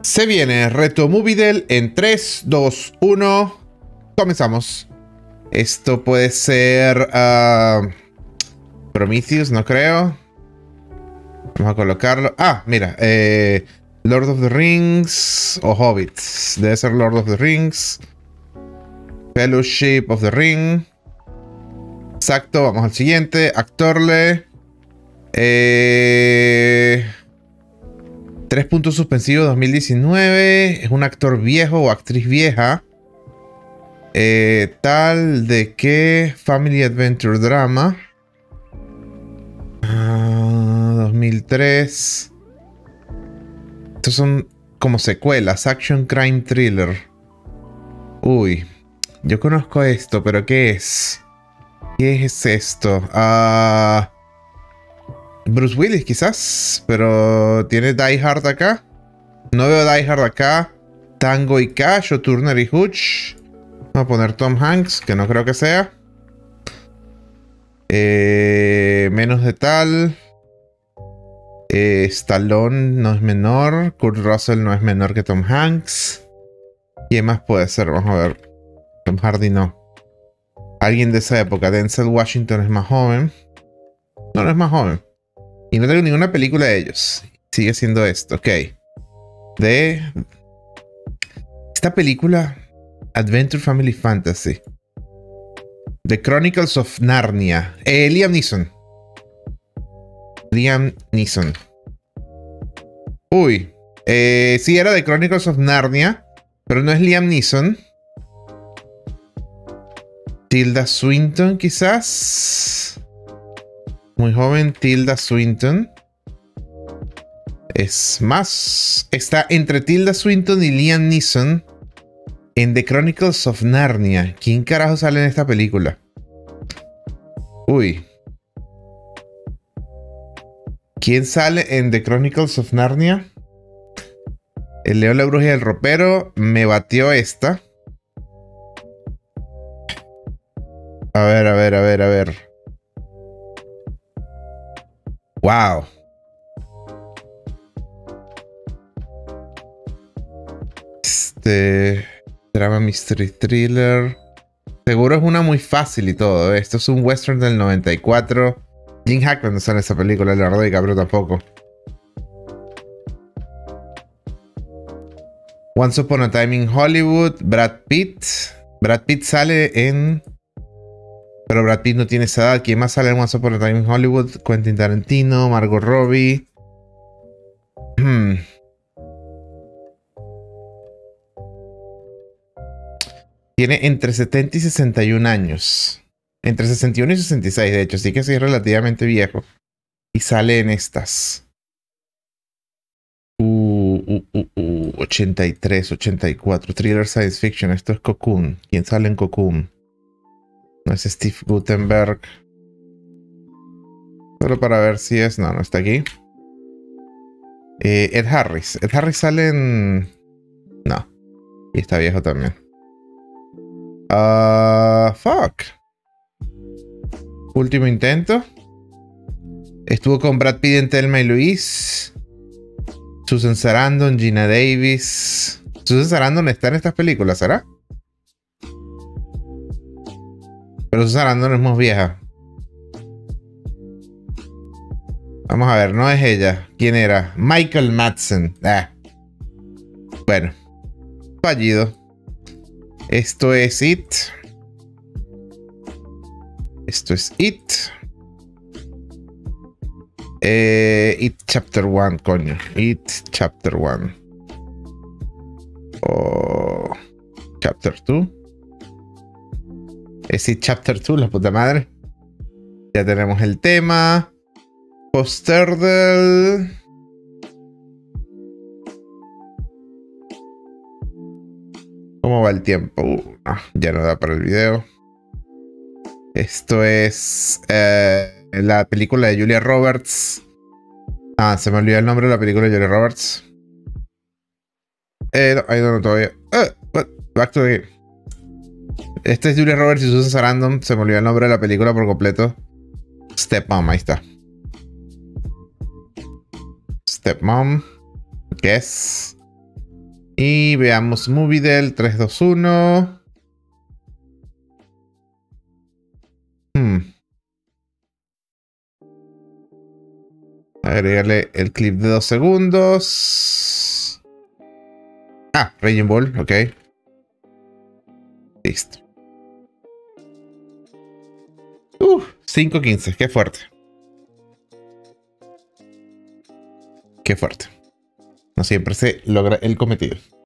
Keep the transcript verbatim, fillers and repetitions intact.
Se viene Reto Movidel en tres, dos, uno. Comenzamos. Esto puede ser uh, Prometheus, no creo. Vamos a colocarlo. Ah, mira. Eh, Lord of the Rings o Hobbits. Debe ser Lord of the Rings. Fellowship of the Ring. Exacto, vamos al siguiente. Actorle. Eh... Tres puntos suspensivos dos mil diecinueve. Es un actor viejo o actriz vieja. Eh, tal de que Family Adventure Drama. Uh, dos mil tres. Estos son como secuelas. Action Crime Thriller. Uy. Yo conozco esto, pero ¿qué es? ¿Qué es esto? Ah... Uh, Bruce Willis quizás, pero tiene Die Hard acá. No veo Die Hard acá. Tango y Cash o Turner y Hooch. Vamos a poner Tom Hanks, que no creo que sea. Eh, menos de tal. Eh, Stallone no es menor. Kurt Russell no es menor que Tom Hanks. ¿Quién más puede ser? Vamos a ver. Tom Hardy no. Alguien de esa época. Denzel Washington es más joven. No, no es más joven. Y no tengo ninguna película de ellos. Sigue siendo esto. Ok. De... esta película... Adventure Family Fantasy. The Chronicles of Narnia. Eh, Liam Neeson. Liam Neeson. Uy. Eh, sí, era The Chronicles of Narnia. Pero no es Liam Neeson. Tilda Swinton, quizás. Muy joven, Tilda Swinton. Es más... está entre Tilda Swinton y Liam Neeson en The Chronicles of Narnia. ¿Quién carajo sale en esta película? Uy. ¿Quién sale en The Chronicles of Narnia? El León, la Bruja y el Ropero. Me batió esta. A ver, a ver, a ver, a ver. Wow. Este... drama, mystery, thriller. Seguro es una muy fácil y todo. ¿eh? Esto es un western del noventa y cuatro. Gene Hackman no está en esa película. Leonardo DiCaprio tampoco. Once Upon a Time in Hollywood. Brad Pitt. Brad Pitt sale en... pero Brad Pitt no tiene esa edad. ¿Quién más sale en Once Upon a Time in Hollywood? Quentin Tarantino, Margot Robbie. Hmm. Tiene entre setenta y sesenta y un años. Entre sesenta y uno y sesenta y seis, de hecho. Así que sí es relativamente viejo. Y sale en estas. Uh, uh, uh, uh, ochenta y tres, ochenta y cuatro. Thriller Science Fiction. Esto es Cocoon. ¿Quién sale en Cocoon? No es Steve Guttenberg. Solo para ver si es... no, no está aquí. Eh, Ed Harris. Ed Harris sale en... no. Y está viejo también. Uh, fuck. Último intento. Estuvo con Brad Pitt en Thelma y Louise. Susan Sarandon, Gina Davis. Susan Sarandon está en estas películas, ¿será? Pero Susan Sarandon es más vieja. Vamos a ver, no es ella. ¿Quién era? Michael Madsen. Ah. Bueno. Fallido. Esto es It. Esto es It. Eh, It Chapter uno, coño. It Chapter uno. O Chapter dos. Es It Chapter dos, la puta madre. Ya tenemos el tema. Póster del... ¿cómo va el tiempo? Uh, no, ya no da para el video. Esto es eh, la película de Julia Roberts. Ah, se me olvidó el nombre de la película de Julia Roberts. Eh, no, ahí no, no todavía. Uh, back to the game. Este es Julia Roberts y Susan Sarandon. Se me olvidó el nombre de la película por completo. Stepmom, ahí está. Stepmom. Guess. Y veamos Movie del tres, dos, uno. Hmm. Agregarle el clip de dos segundos. Ah, Raging Ball, ok. Listo. Uh, cinco quince, qué fuerte. Qué fuerte. No siempre se logra el cometido.